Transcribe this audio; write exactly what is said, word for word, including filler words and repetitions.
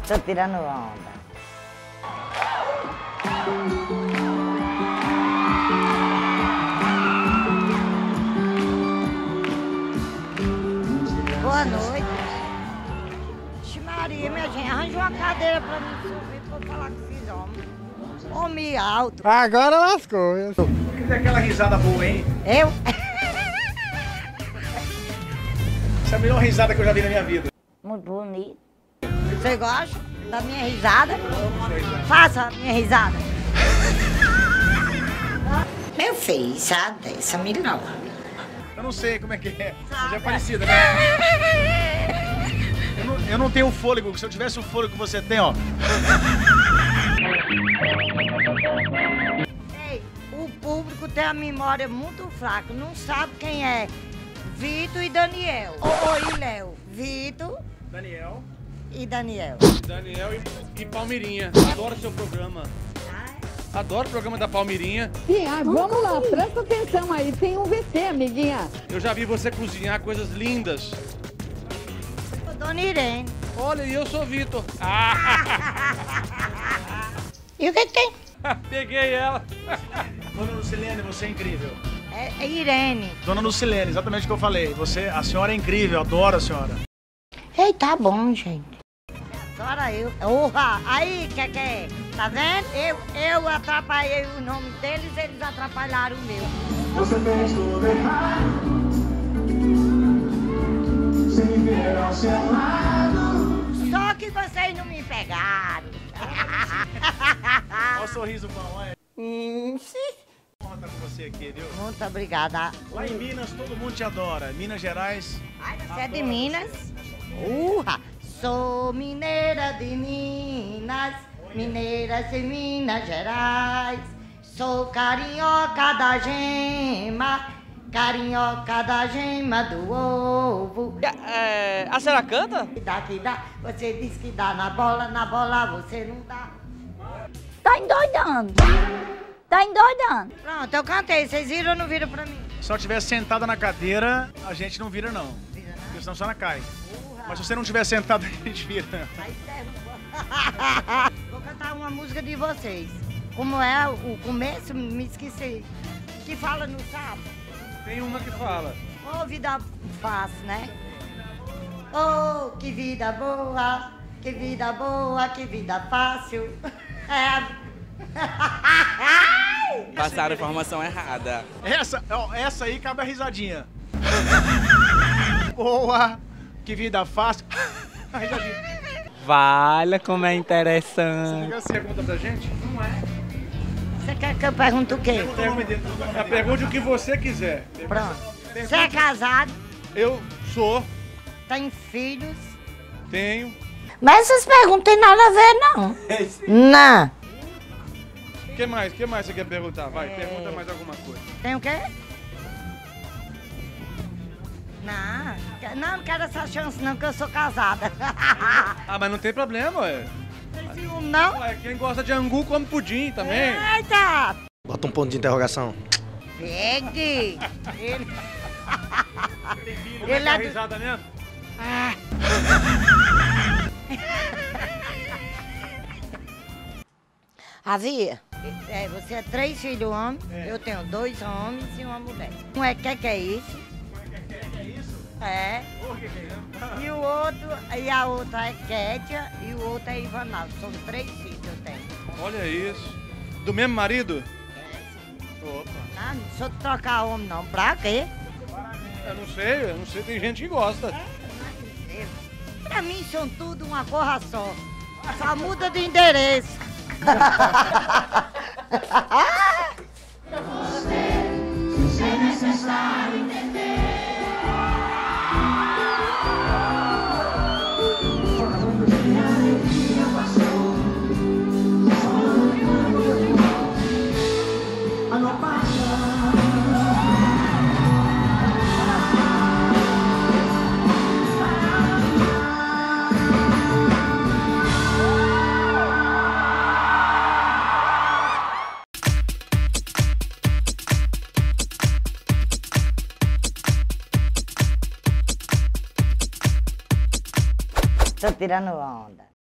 Tô tirando onda. Boa noite. Ixi, Maria, minha gente, arranja uma cadeira pra mim subir pra eu falar com esses homens. Homem alto. Agora lascou. Por que tem aquela risada boa, hein? Eu? Essa é a melhor risada que eu já vi na minha vida. Muito bonito. Você gosta da minha risada? Faça a minha risada. Meu filho, sabe dessa melhor. Eu não sei como é que é, mas é parecida, né? Eu não, eu não tenho fôlego, se eu tivesse o fôlego que você tem, ó. Ei, o público tem a memória muito fraca, não sabe quem é Vitor e Daniel. Oi, Léo. Vitor Daniel. e Daniel. Daniel e, e Palmirinha. Adoro seu programa. Adoro o programa da Palmirinha. Sim, ah, vamos lá, presta atenção aí. Tem um V C, amiguinha. Eu já vi você cozinhar coisas lindas. Sou Dona Irene. Olha, e eu sou o Vitor. E o que que tem? Peguei ela. Dona Lucilene, você é incrível. É, é Irene. Dona Lucilene, exatamente o que eu falei. Você, a senhora é incrível, adoro a senhora. Ei, tá bom, gente. Agora eu. Urra! Aí, que que é? Tá vendo? Eu, eu atrapalhei o nome deles, eles atrapalharam o meu. Você fez tudo errado, sem ver ao seu lado. Só que vocês não me pegaram. Olha o sorriso bom, olha. Hum, sim. Honra estar com você aqui, viu? Muito obrigada. Lá em Minas, todo mundo te adora. Minas Gerais. Ai, você é de Minas? Urra! Sou mineira de Minas, mineira de Minas Gerais. Sou carinhoca da gema, carinhoca da gema do ovo. É, a senhora canta? Que dá, que dá, você diz que dá na bola, na bola você não dá. Tá endoidando. Tá endoidando. Pronto, eu cantei, vocês viram ou não viram pra mim? Se ela estiver sentada na cadeira, a gente não vira, não. Vira, não? Porque senão a senhora cai. Mas se você não estiver sentado, a gente vira. Aí derruba. Vou cantar uma música de vocês. Como é o começo, me esqueci. Que fala no sábado. Tem uma que fala. Ô, vida fácil, né? Oh, que vida boa, que vida boa, que vida fácil. É. Passaram informação errada. Essa, ó, essa aí cabe a risadinha. Boa, que vida fácil. A risadinha. Valha como é Você interessante. liga a pergunta pra gente? Não é. Você quer que eu pergunte o quê? É, pergunte o que você quiser. Pronto. Você é casado, Eu sou, tem filhos. tenho. Mas essas perguntas não tem nada a ver, não. Não. O que mais? O que mais você quer perguntar? Vai, pergunta mais alguma coisa. Tem o quê? Não, não, não quero essa chance não, que eu sou casada. Ah, mas não tem problema, ué. Tem ciúme, não? Ué, quem gosta de angu come pudim também. Eita! Bota um ponto de interrogação. Pegue! Ele... Como é Ele que é a é do- risada mesmo? Havia, é, você é três filhos homens, eu tenho dois homens e uma mulher. Um é que que é isso? É. E o outro, e a outra é Kétia e o outro é Ivanaldo. São três filhos que eu tenho. Olha isso. Do mesmo marido? Opa. Ah, não sou de trocar homem não, pra quê? Eu não sei, eu não sei, tem gente que gosta. Pra mim são tudo uma corra só. Só muda de endereço. Sem necessário entender. Falando de alegria passou. A não Tô tirando onda.